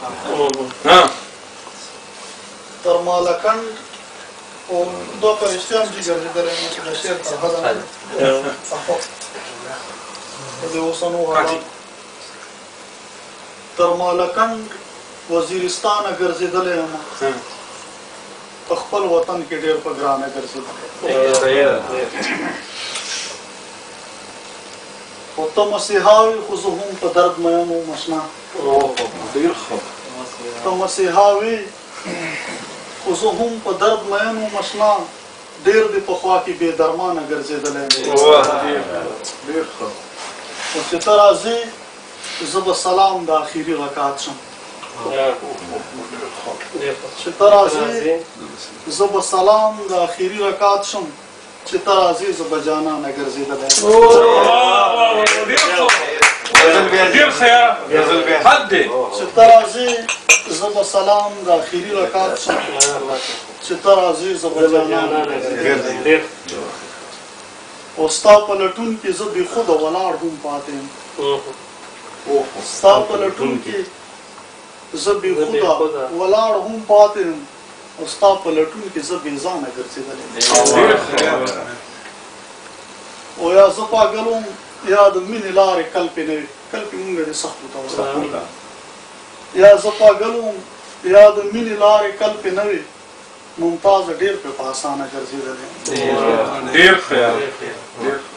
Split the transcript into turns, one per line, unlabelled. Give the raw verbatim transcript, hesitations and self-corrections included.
تر مالکند او دوه فرشتې هم دي ګرځېدلی نو چې د شعر تر حده نه د اوسنو حالات تر مالکند وزیرستانه ګرځېدلی یم په خپل وطن کې ډېر په ګرانه ګرځېدلی خو ته مسیحا وې خو زه هم په درد مین وم اشنا ته مسیحا وې خو زه هم په درد مین وم اشنا ډېر دې په خوا کې بې درمانه ګرځېدلی خو چې ته راځې زه به سلام د آخري رکعت شم چې ته راځې زه به سلام د آخري رکعت شم چې ته راځې زه به جانانه ګرځېدلی چې ته راځې زه به سلام د آخري رکعت شم چې ته راځې زه به جانانه ګرځېدلی او ستا په لټون کې زه بېخوده ولاړ هم پاتې یم ستا په لټون کې زه بېخوده ولاړ هم پاتې یم او ستا په لټون کې زه بېځانه ګرځېدلی او یا زه پاګل وم یا د مینې لارې کلپې نه وي کلپې مونږ دې سختو ته وساتو یا زه پاګل وم یا د مینې لارې کلپې نه وي ممتاز ډېر په اسانه ګرځېدلی
ډېر ښه